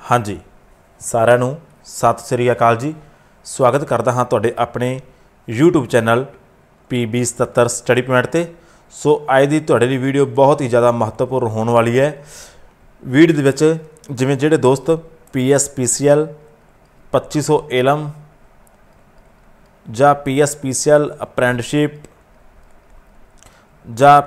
हाँ जी, सारिਆਂ ਨੂੰ सत श्री अकाल जी। स्वागत करता हाँ तुहाडे अपने YouTube channel PB77 study point ते। सो अज की तुहाडे लई वीडियो बहुत ही ज़्यादा महत्वपूर्ण होने वाली है। वीडियो दे विच जिवें जिहड़े दोस्त PSPCL 2500 एलम जां PSPCL अप्रैंटिसशिप जां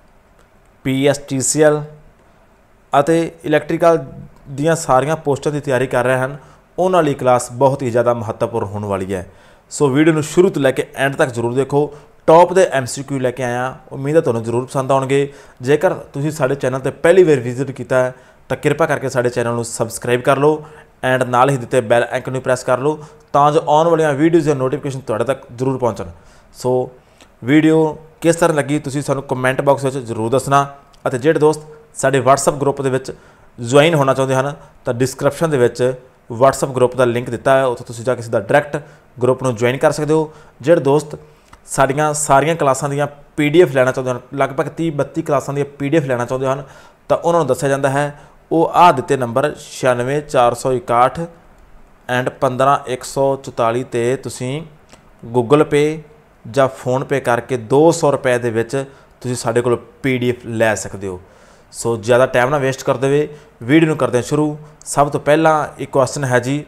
PSTCL ਅਤੇ इलैक्ट्रिकल ਦੀਆਂ ਸਾਰੀਆਂ ਪੋਸਟਾਂ ਦੀ ਤਿਆਰੀ ਕਰ ਰਹੇ ਹਨ, ਉਹਨਾਂ ਲਈ ਕਲਾਸ ਬਹੁਤ ਹੀ ਜ਼ਿਆਦਾ ਮਹੱਤਵਪੂਰਨ ਹੋਣ ਵਾਲੀ ਹੈ। ਸੋ ਵੀਡੀਓ ਨੂੰ ਸ਼ੁਰੂ ਤੋਂ ਲੈ ਕੇ ਐਂਡ ਤੱਕ ਜ਼ਰੂਰ ਦੇਖੋ। ਟੌਪ ਦੇ MCQ ਲੈ ਕੇ ਆਇਆ, ਉਮੀਦ ਹੈ ਤੁਹਾਨੂੰ ਜ਼ਰੂਰ ਪਸੰਦ ਆਉਣਗੇ। ਜੇਕਰ ਤੁਸੀਂ ਸਾਡੇ ਚੈਨਲ ਤੇ ਪਹਿਲੀ ਵਾਰ ਵਿਜ਼ਿਟ ਕੀਤਾ ਹੈ ਤਾਂ ਕਿਰਪਾ ਕਰਕੇ ਸਾਡੇ ਚੈਨਲ ਨੂੰ ਸਬਸਕ੍ਰਾਈਬ ਕਰ ਲਓ ਐਂਡ ਨਾਲ ਹੀ ਦਿੱਤੇ ਬੈਲ ਆਈਕਨ ਨੂੰ ਪ੍ਰੈਸ ਕਰ ਲਓ ਤਾਂ ਜੋ ਆਉਣ ਵਾਲੀਆਂ ਵੀਡੀਓਜ਼ ਦੇ ਨੋਟੀਫਿਕੇਸ਼ਨ ਤੁਹਾਡੇ ਤੱਕ ਜ਼ਰੂਰ ਪਹੁੰਚਣ। ਸੋ ਵੀਡੀਓ ਕਿਸ ਤਰ੍ਹਾਂ ਲੱਗੀ ਤੁਸੀਂ ਸਾਨੂੰ ਕਮੈਂਟ ਬਾਕਸ ਵਿੱਚ ਜ਼ਰੂਰ ਦੱਸਣਾ। ਅਤੇ ਜਿਹੜੇ ਦੋਸਤ ਸਾਡੇ WhatsApp ਗਰੁੱਪ ਦੇ ਵਿੱਚ ज्वाइन होना चाहते हैं तो डिस्क्रिप्शन के WhatsApp ग्रुप का लिंक दिता है, उत्थे तुसीं जाके सीधा डायरैक्ट ग्रुप में ज्वाइन कर सकते हो। जिहड़े दोस्त साड़ियाँ सारियां क्लासां दीयां PDF लैना चाहते हैं, लगभग 30-32 क्लासां दी PDF लैना चाहते हैं तो उन्होंने दस्सिया जाता है वो आ दिते नंबर 96461 एंड 15144 ते तुसीं गूगल पे जां फोन पे करके 200 रुपए दे विच तुसीं साडे कोल PDF लै सकते हो। सो ज़्यादा टाइम ना वेस्ट करते हुए वीडियो नूं करते हैं शुरू। सब तो पहला एक क्वेश्चन है जी,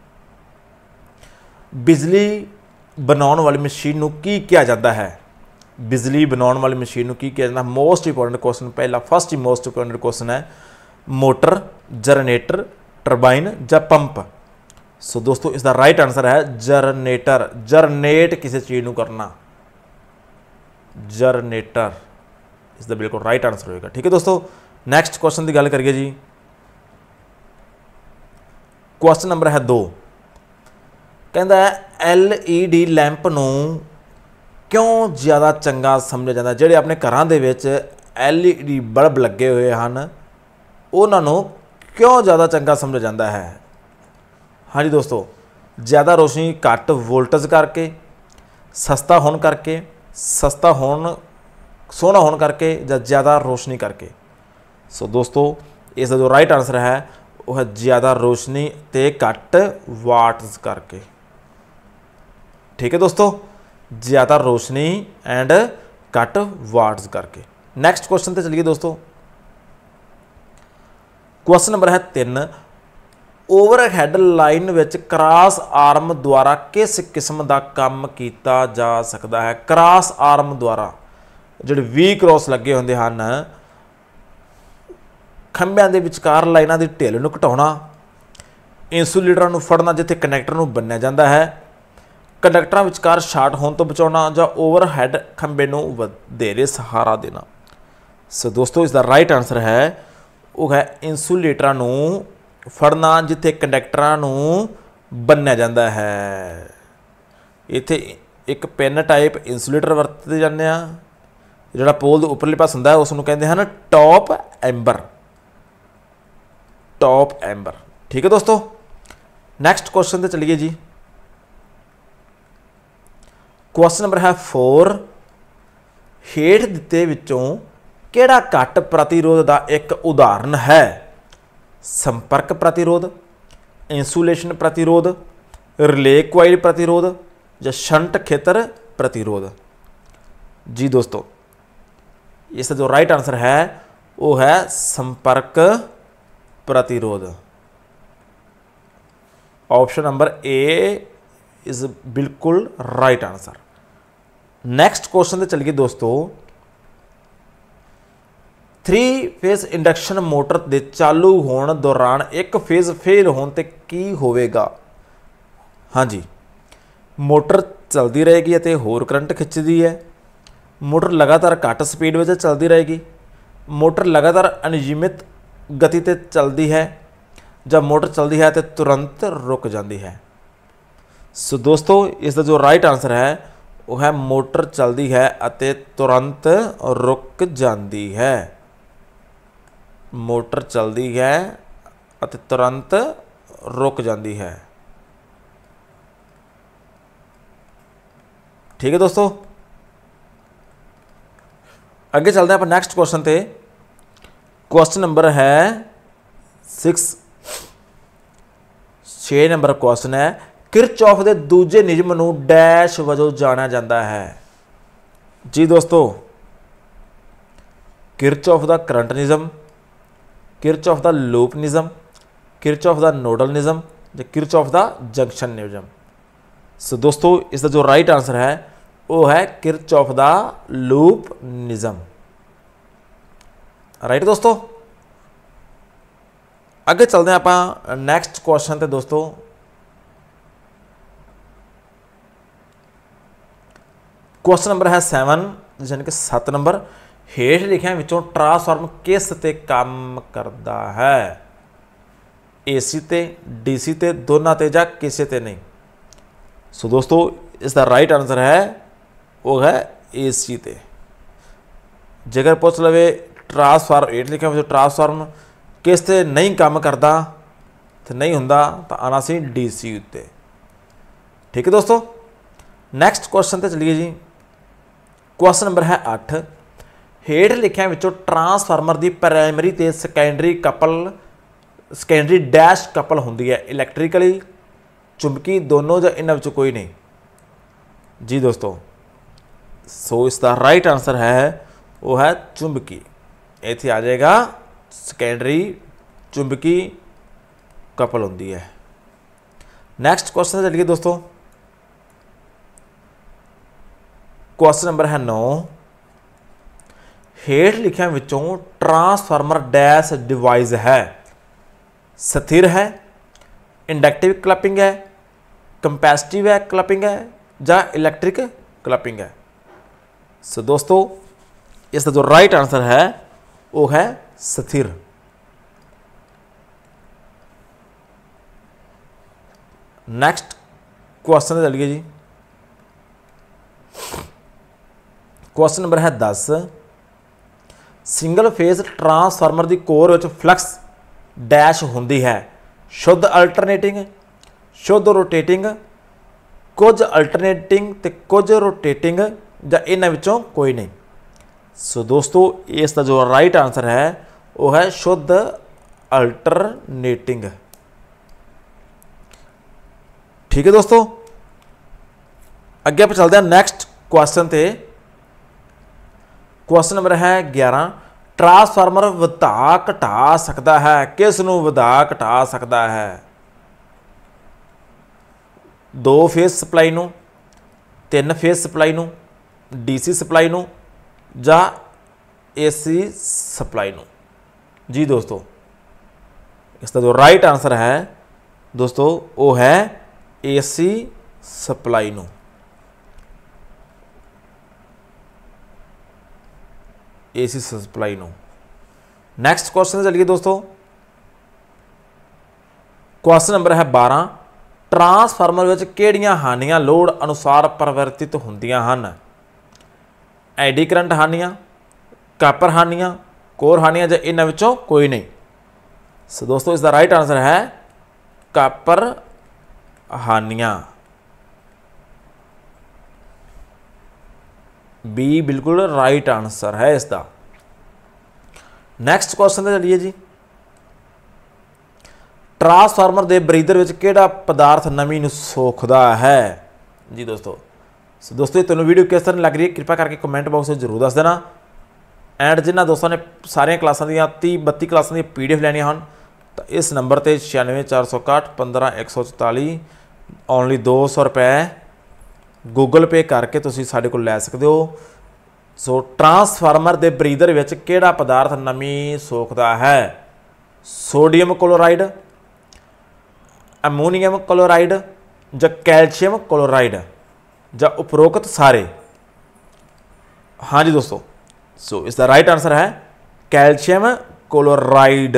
बिजली बनाने वाली मशीन नूं की कहा जाता है? बिजली बनाने वाली मशीन नूं की कहा जाता है? मोस्ट इंपोर्टेंट क्वेश्चन पहला, फर्स्ट ही मोस्ट इंपोर्टेंट क्वेश्चन है, मोटर, जनरेटर, टरबाइन या पंप? सो दोस्तों इसका राइट आंसर है जनरेटर। जनरेट किसी चीज़ नूं करना, जनरेटर इसका बिल्कुल राइट आंसर होएगा। ठीक है दोस्तों, नैक्सट क्वेश्चन की गल करिए जी। क्वेश्चन नंबर है 2, कहता है LED लैंप नूं क्यों ज़्यादा चंगा समझा जाता है? जिहड़े अपने घरां दे विच LED बल्ब लगे हुए हैं उन्हां नूं क्यों ज़्यादा चंगा समझा जाता है? हाँ जी दोस्तों, ज़्यादा रोशनी घट वोल्टेज करके, सस्ता होने करके, सस्ता होने सोहना होने करके, या ज़्यादा रोशनी करके? सो दोस्तों इसका जो राइट आंसर है वह है ज़्यादा रोशनी ते घट वाट्स करके। ठीक है दोस्तों, ज़्यादा रोशनी एंड घट वाट्स करके। नैक्सट क्वेश्चन पे चलिए दोस्तों। क्वेश्चन नंबर है 3, ओवरहेड लाइन विच क्रॉस आर्म द्वारा किस किस्म का काम किया जा सकता है? क्रॉस आर्म द्वारा ਜਿਹੜੇ V क्रॉस लगे होंदे हन, खंभिਆਂ ਦੇ ਵਿਚਕਾਰ ਲਾਈਨਾਂ ਦੀ ਢਿੱਲ ਨੂੰ ਘਟਾਉਣਾ, ਇੰਸੂਲੇਟਰਾਂ ਨੂੰ ਫੜਨਾ ਜਿੱਥੇ ਕਨੈਕਟਰ ਨੂੰ ਬੰਨਿਆ ਜਾਂਦਾ ਹੈ, ਕੰਡਕਟਰਾਂ ਵਿਚਕਾਰ ਸ਼ਾਰਟ ਹੋਣ ਤੋਂ ਬਚਾਉਣਾ, ਜਾਂ ਓਵਰਹੈਡ ਖੰਭੇ ਨੂੰ ਵਧੇਰੇ ਸਹਾਰਾ ਦੇਣਾ। ਸੋ ਦੋਸਤੋ ਇਸ ਦਾ ਰਾਈਟ ਆਨਸਰ ਹੈ ਉਹ ਹੈ ਇੰਸੂਲੇਟਰਾਂ ਨੂੰ ਫੜਨਾ ਜਿੱਥੇ ਕੰਡਕਟਰਾਂ ਨੂੰ ਬੰਨਿਆ ਜਾਂਦਾ ਹੈ। ਇੱਥੇ ਇੱਕ ਪੈਨ ਟਾਈਪ ਇੰਸੂਲੇਟਰ ਵਰਤਦੇ ਜਾਂਦੇ ਆ, ਜਿਹੜਾ पोल ਦੇ ਉੱਪਰਲੇ ਪਾਸੇ ਹੁੰਦਾ ਉਸ ਨੂੰ ਕਹਿੰਦੇ ਹਨ टॉप एंबर, टॉप एंबर। ठीक है दोस्तों, नैक्सट क्वेश्चन पे चलिए जी। क्वेश्चन नंबर है 4, हेठ दिते विचों किहड़ा घट प्रतिरोध का एक उदाहरण है? संपर्क प्रतिरोध, इंसुलेशन प्रतिरोध, रिले क्वाइल प्रतिरोध या शंट खेतर प्रतिरोध? जी दोस्तों इसका जो राइट आंसर है वो है संपर्क प्रतिरोध। ऑप्शन नंबर ए इज बिल्कुल राइट आंसर। नेक्स्ट क्वेश्चन पे चलिए दोस्तों। 3 फेज इंडक्शन मोटर के चालू होने दौरान एक फेज फेल होने ते की होवेगा? हाँ जी, मोटर चलती रहेगी और होर करंट खिंचती है, मोटर लगातार घट स्पीड में चलती रहेगी, मोटर लगातार अनियमित गति ते चलती है, जब मोटर चलती है तो तुरंत रुक जाती है? सो दोस्तों इसका जो राइट आंसर है वो है मोटर चलती है अते तुरंत रुक जाती है। मोटर चलती है अते तुरंत रुक जाती है। ठीक है दोस्तों, अगे चलते हैं आप नैक्सट क्वेश्चन पे। क्वेश्चन नंबर है 6, 6 नंबर क्वेश्चन है, किरचॉफ के दूजे नियम नूं डैश वजों जाना जाता है। जी दोस्तों, किरचॉफ का करंट नियम, किरचॉफ का लूप नियम, किरचॉफ का नोडल नियम, या किरचॉफ का जंक्शन नियम। सो दोस्तों इसका जो राइट आंसर है वो है किरचॉफ का लूप नियम। राइट दोस्तों, अगे चलते हैं आप नैक्सट क्वेश्चन ते दोस्तों। क्वेश्चन नंबर है 7, यानी कि 7 नंबर। हेठ लिखिया विचों ट्रांसफार्म किस ते काम करता है? AC ते, DC ते, दोनों ते, या किसी ते नहीं। सो दोस्तों इसका राइट आंसर है वो है AC ते। जेकर पूछ लवे ट्रांसफार्म, हेठ लिखिया विचों ट्रांसफार्म किस ते नहीं काम करता तो नहीं हुंदा, तो आना सी DC उत्ते। ठीक है दोस्तों, नैक्सट क्वेश्चन ते चलिए जी। क्वेश्चन नंबर है 8। हेठ लिखिया विचों ट्रांसफार्मर की प्राइमरी ते secondary couple, secondary dash couple होंदी है, इलैक्ट्रिकली, चुंबकी, दोनों, या इन्हां विचों कोई नहीं। जी दोस्तों, सो इसका राइट आंसर है वो है चुंबकी। इत्थे आ जाएगा सैकेंडरी चुंबकी कपल होंदी है। नैक्सट क्वेश्चन चलिए दोस्तों। क्वेश्चन नंबर है 9। हेठ लिखिया विचों ट्रांसफार्मर डैश डिवाइस है, स्थिर है, इंडक्टिव क्लैपिंग है, कंपैसिटिव है क्लैपिंग है, या इलैक्ट्रिक क्लैपिंग है। सो दोस्तों इसका जो राइट आंसर है वो है स्थिर। नेक्स्ट क्वेश्चन चलिए जी। क्वेश्चन नंबर है 10। सिंगल फेज ट्रांसफार्मर की कोर विच फ्लक्स डैश होंदी है, शुद्ध अल्टरनेटिंग, शुद्ध रोटेटिंग, कुछ अल्टरनेटिंग ते कुछ रोटेटिंग, या इन्हां विचों कोई नहीं। सो दोस्तों इसका जो राइट आंसर है वो है शुद्ध अल्टरनेटिंग। ठीक है दोस्तों, अगे आप चलते हैं नैक्सट क्वेश्चन ते। क्वेश्चन नंबर है 11। ट्रांसफार्मर वधा घटा सकता है, किस नूं वधा घटा सकता है? 2 फेज सप्लाई नूं, 3 फेज सप्लाई नूं, DC सप्लाई नूं, या AC सप्लाई नूं। जी दोस्तों, इसका जो राइट आंसर है दोस्तों वो है AC सप्लाई नूं। AC सप्लाई नूं। नैक्सट क्वेश्चन चलिए दोस्तों। क्वेश्चन नंबर है 12। ट्रांसफार्मर विच किहड़ियां हानियां लोड अनुसार परिवर्तित होंदियां हन? एडी करंट हानियां, कापर हानियां, कोर हानियां, या इन्हां विचों कोई नहीं। सो दोस्तों इसका राइट आंसर है कापर हानियां। बी बिल्कुल राइट आंसर है इसका। नैक्सट क्वेश्चन चलिए जी। ट्रांसफार्मर के ब्रीदर विच किहड़ा पदार्थ नमी नूं सोखदा है? जी दोस्तों, सो दोस्तों तुहानूं वीडियो किस तरह लग रही है कृपा करके कमेंट बॉक्स में जरूर दस देना। एंड जिन्हां दोस्तों ने सारिया क्लासां दी 30-32 क्लासां दी PDF लैनियां हन तो इस नंबर पर 96 461 15 144 ओनली 200 रुपए गूगल पे करके तुसीं साडे कोल लै सकदे हो। सो ट्रांसफार्मर के ब्रीदर विच किहड़ा पदार्थ नमी सोखदा है? सोडियम क्लोराइड, अमोनीयम क्लोराइड, या कैल्शियम क्लोराइड, या उपरोक्त सारे? हाँ जी दोस्तों, सो इसका राइट आंसर है कैल्शियम क्लोराइड।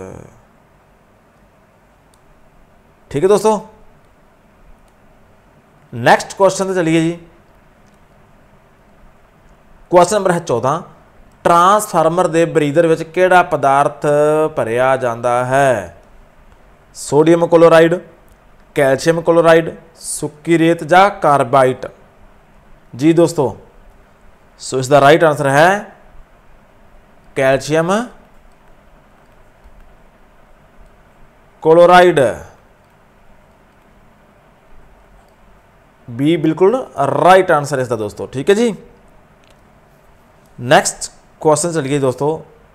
ठीक है दोस्तों, नेक्स्ट क्वेश्चन तो चलिए जी। क्वेश्चन नंबर है 14। ट्रांसफार्मर के ब्रीदर विच किहड़ा पदार्थ भरिया जाता है? सोडियम क्लोराइड, कैल्शियम क्लोराइड, सुक्की रेत, या कार्बाइट? जी दोस्तों, सो इसका राइट आंसर है कैल्शियम क्लोराइड। बी बिल्कुल राइट आंसर है इसका दोस्तों। ठीक है जी, नैक्सट क्वेश्चन चलिए दोस्तों।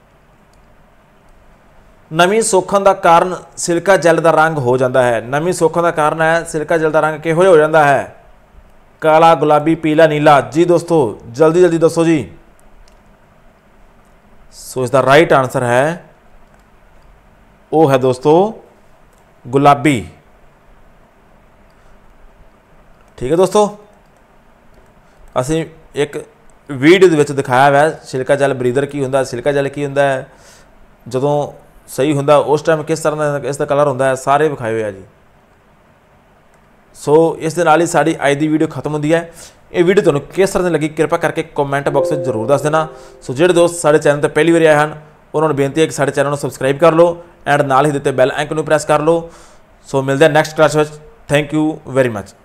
नमी सोखण का कारण सिलिका जैल का रंग हो जाता है। नमी सोखण का कारण है सिलिका जैल का रंग किहो हो जाता है? काला, गुलाबी, पीला, नीला। जी दोस्तों जल्दी जल्दी दसो जी। सो इसका राइट आंसर है वो है दोस्तों गुलाबी। ठीक है दोस्तों, असी एक वीडियो दे विच दिखाया हुआ है सिलिका जैल ब्रीदर की होंदा, सिलिका जैल की होंदा है, जदों सही होंदा उस टाइम किस तरह का इसका कलर होंदा है, सारे विखाए हुए हैं जी। सो इस दे नाल ही साडी अज दी वीडियो खत्म होंदी है। ये वीडियो तुहानूं किस तरह लगी कृपा करके कमेंट बॉक्स में जरूर दस देना। सो जिहड़े दोस्त साडे चैनल ते पहली बार आए हैं उन्होंने बेनती है कि साडे चैनल को सबसक्राइब कर लो एंड नाल ही दिते बैल आइकन नूं प्रेस कर लो। सो मिलते हैं नैक्सट क्लास में। Thank you very much.